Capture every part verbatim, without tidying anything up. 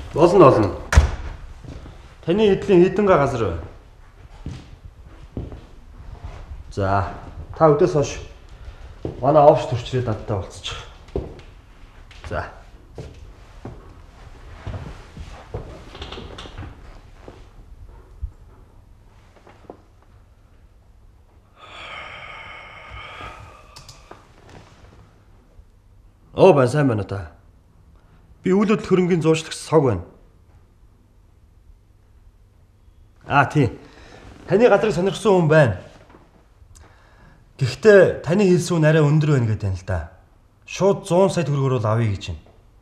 Болно болно. Таны эдлийн хэдэн га газар вэ? За, та өдөөс хойш манай овш төрчрээ дадтай болцчих. За. Оо байна сайн байна та. Би үйл хөдлөл хөрөнгийн зуучлагч сог байна. Аа тий. Таны газрыг сонирхсан хүн байна. Гэхдээ таны хэлсэн үн арай өндөр байна гэдэг юм л да. Шууд зуун сая төгрөгөөр бол авъя гэж байна.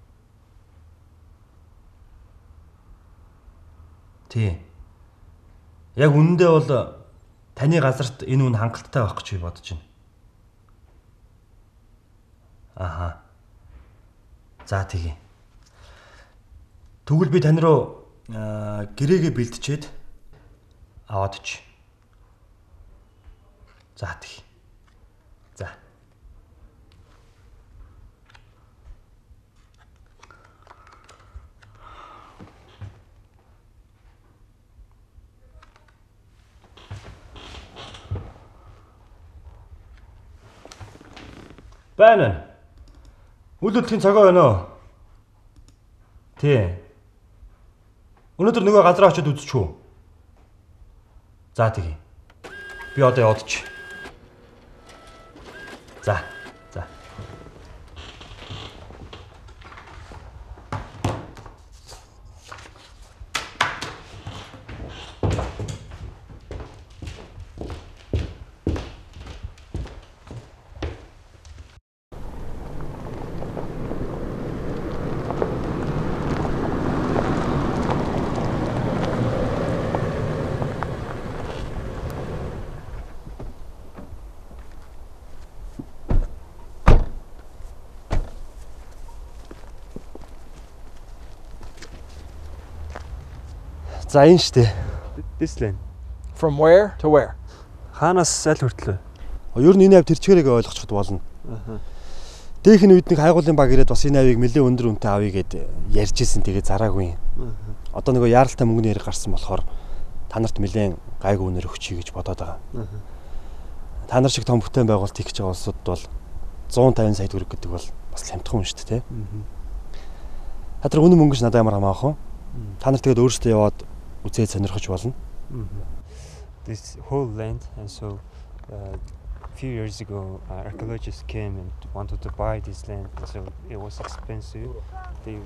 Тий. Яг үнэндээ бол таны газарт энэ үн хангалттай байх гэж би бодож байна. Аха. За тэгье. Тэгвэл би тань руу гэрээгээ бэлтжээд аваад чи. За тэгье. За. Байна. Үйл хөдлөлийн цагаа байна уу? Тий. Өнөөдөр нөгөө газар очиод үзчихв. За тэгье. Би одоо яваад чи. За. За. За энэ штэ. This lane. From where to where? Хаанаас аль хүртэл вэ? Ер нь энэ авь тэрчгэрийг ойлгочиход болно. Аа. Дээхэн үед нэг хайгуулын баг ирээд бас энэ авийг нэлээд өндөр үнэтэй авъя гэд ярьж исэн тэгээ зараагүй. Аа. Одоо нөгөө яаралтай мөнгөний хэрэг гарсан болохоор та нарт нэлээд гайгүй үнээр өгчий гэж бодоод байгаа. Аа. Та нар шиг том бүтээн байгуулалт хийх гэж байгаа улсууд бол зуун тавин сая төгрөг гэдэг бол бас хямдхан юм шүү дээ, тэ. Аа. Хатар үнэн мөнгөч надад ямар хамаах вэ? Та нар тэгээд өөрсдөө яваад үзээд сонирхож болно. This whole land, and so uh, a few years ago uh, archaeologists came and wanted to buy this land, and so it was expensive. They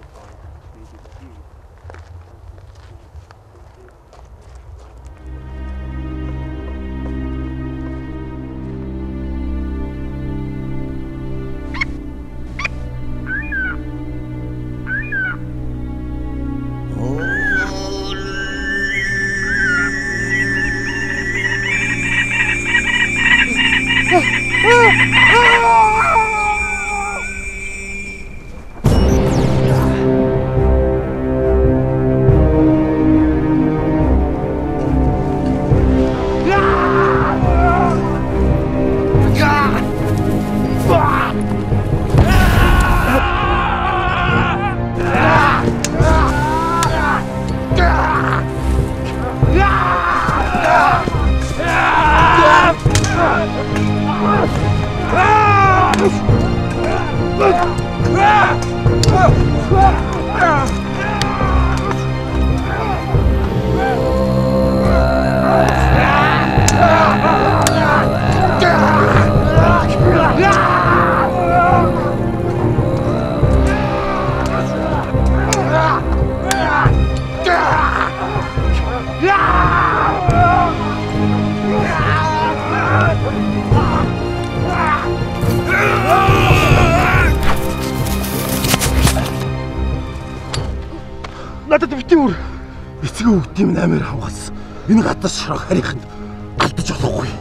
Надад битүүр эцэг өвдийн амир хавгас. Энэ гадаас шорох хариханд алдаж болохгүй.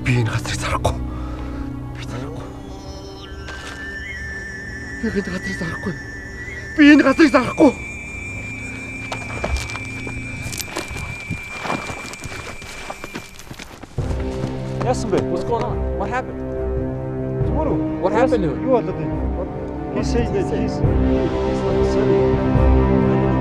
Би энэ газрыг зарахгүй. Би зарахгүй. Би энэ газрыг зарахгүй. Би энэ газрыг зарахгүй. Яасан бэ? What's going on? What happened? Tomorrow. What happened to him? Юу болоод байна? He says that he's he's not selling.